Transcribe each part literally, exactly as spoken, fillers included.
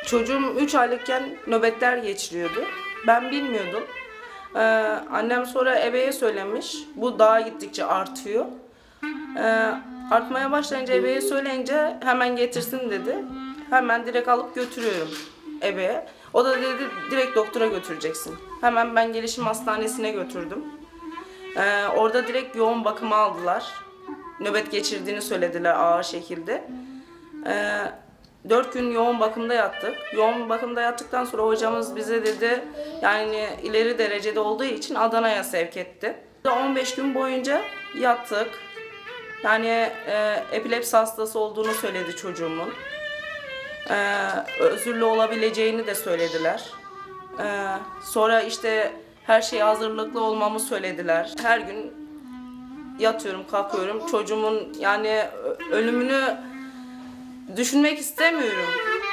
Çocuğum üç aylıkken nöbetler geçiriyordu. Ben bilmiyordum. Ee, annem sonra ebeye söylemiş. Bu daha gittikçe artıyor. Ee, artmaya başlayınca ebeye söyleyince hemen getirsin dedi. Hemen direkt alıp götürüyorum ebeye. O da dedi direkt doktora götüreceksin. Hemen ben gelişim hastanesine götürdüm. Ee, orada direkt yoğun bakıma aldılar. Nöbet geçirdiğini söylediler ağır şekilde. Ee, Dört gün yoğun bakımda yattık. Yoğun bakımda yattıktan sonra hocamız bize dedi, yani ileri derecede olduğu için Adana'ya sevk etti. on beş gün boyunca yattık. Yani e, epilepsi hastası olduğunu söyledi çocuğumun. E, özürlü olabileceğini de söylediler. E, sonra işte her şeye hazırlıklı olmamı söylediler. Her gün yatıyorum, kalkıyorum. Çocuğumun yani ölümünü düşünmek istemiyorum.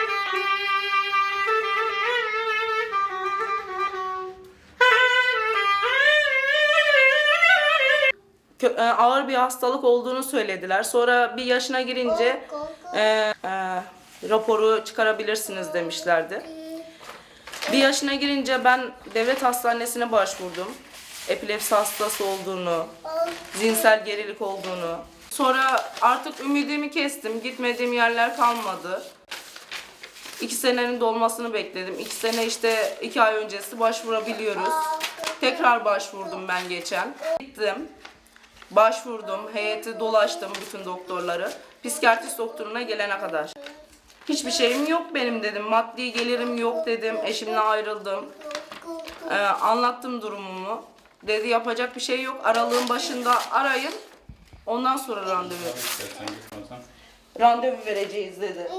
Ağır bir hastalık olduğunu söylediler. Sonra bir yaşına girince e, e, raporu çıkarabilirsiniz demişlerdi. Bir yaşına girince ben devlet hastanesine başvurdum. Epilepsi hastası olduğunu, zihinsel gerilik olduğunu. Sonra artık ümidimi kestim. Gitmediğim yerler kalmadı. İki senenin dolmasını bekledim. İki sene işte iki ay öncesi başvurabiliyoruz. Tekrar başvurdum ben geçen. Gittim. Başvurdum. Heyeti dolaştım bütün doktorları. Psikiyatrist doktoruna gelene kadar. Hiçbir şeyim yok benim dedim. Maddi gelirim yok dedim. Eşimle ayrıldım. Ee, anlattım durumumu. Dedi yapacak bir şey yok. Aralığın başında arayın. Ondan sonra randevu. Randevu vereceğiz dedi.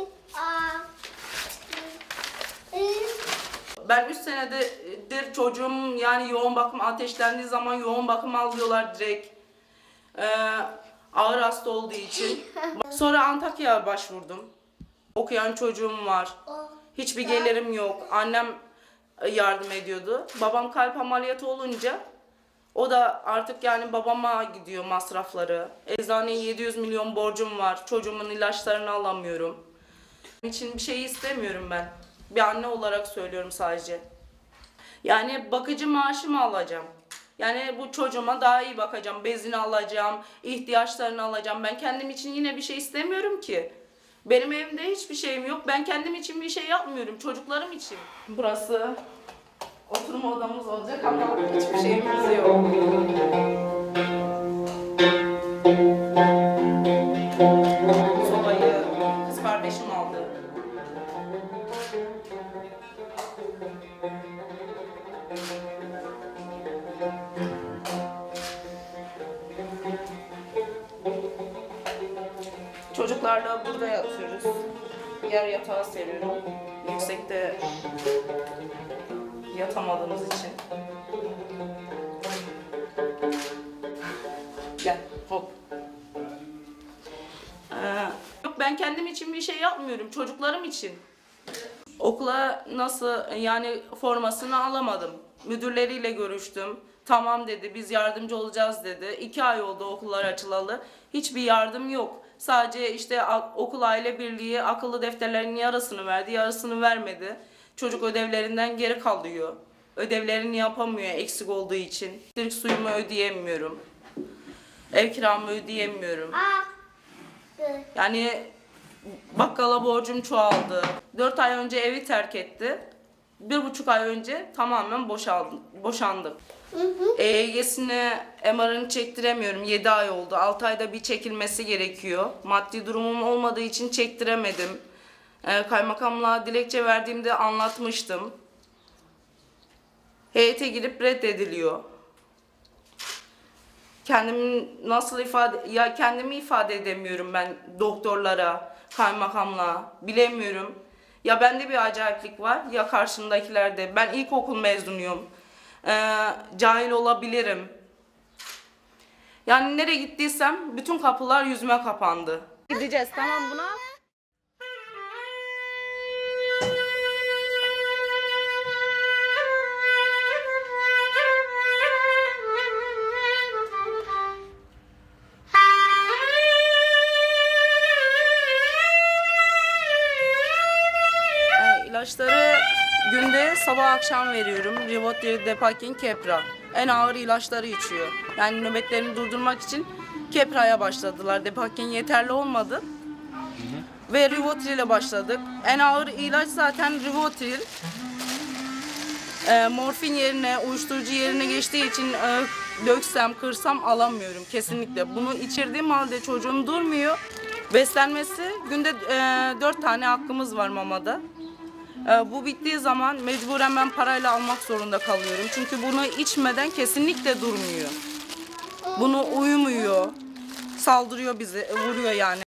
Ben üç senedir çocuğum yani yoğun bakım ateşlendiği zaman yoğun bakım alıyorlar direkt. Ee, ağır hasta olduğu için. Sonra Antakya'ya başvurdum. Okuyan çocuğum var. Hiçbir gelirim yok. Annem yardım ediyordu. Babam kalp ameliyatı olunca o da artık yani babama gidiyor masrafları. Eczaneye yedi yüz milyon borcum var. Çocuğumun ilaçlarını alamıyorum. Onun için bir şey istemiyorum ben. Bir anne olarak söylüyorum sadece. Yani bakıcı maaşımı alacağım. Yani bu çocuğuma daha iyi bakacağım. Bezini alacağım, ihtiyaçlarını alacağım. Ben kendim için yine bir şey istemiyorum ki. Benim evimde hiçbir şeyim yok. Ben kendim için bir şey yapmıyorum. Çocuklarım için. Burası oturma odamız olacak ama hiçbir şeyimiz yok. Sobayı kız kardeşim aldı. Çocuklarla burada yatıyoruz. Yer yatağı seriyorum. Yüksekte yatamadığımız için. Gel, hop. Ee, yok ben kendim için bir şey yapmıyorum, çocuklarım için. Okula nasıl yani formasını alamadım. Müdürleriyle görüştüm. Tamam dedi, biz yardımcı olacağız dedi. İki ay oldu okullar açılalı. Hiçbir yardım yok. Sadece işte okul aile birliği akıllı defterlerinin yarısını verdi, yarısını vermedi. Çocuk ödevlerinden geri kalıyor. Ödevlerini yapamıyor eksik olduğu için. Elektrik suyumu ödeyemiyorum. Ev kiramı ödeyemiyorum. Yani bakkala borcum çoğaldı. Dört ay önce evi terk etti. Bir buçuk ay önce tamamen boşaldım, boşandık. E Y G'sine M R'ını çektiremiyorum. Yedi ay oldu. Altı ayda bir çekilmesi gerekiyor. Maddi durumum olmadığı için çektiremedim. E, kaymakamlığa dilekçe verdiğimde anlatmıştım. Heyete girip reddediliyor. Kendimi nasıl ifade ya kendimi ifade edemiyorum ben doktorlara, kaymakamlığa, bilemiyorum. Ya bende bir acayiplik var ya karşımdakilerde. Ben ilkokul mezunuyum. Ee, cahil olabilirim. Yani nereye gittiysem bütün kapılar yüzüme kapandı. Gideceğiz tamam buna. sabah akşam veriyorum. Rivotril, Depakin, Kepra. En ağır ilaçları içiyor. Yani nöbetlerini durdurmak için Kepra'ya başladılar. Depakin yeterli olmadı. Ve Rivotril'e başladık. En ağır ilaç zaten Rivotril. E, morfin yerine, uyuşturucu yerine geçtiği için e, döksem, kırsam alamıyorum kesinlikle. Bunu içirdiğim halde çocuğum durmuyor. Beslenmesi günde e, dört tane hakkımız var mamada. E, bu bittiği zaman mecburen ben parayla almak zorunda kalıyorum. Çünkü bunu içmeden kesinlikle durmuyor. Bunu uyumuyor, saldırıyor bize, vuruyor yani.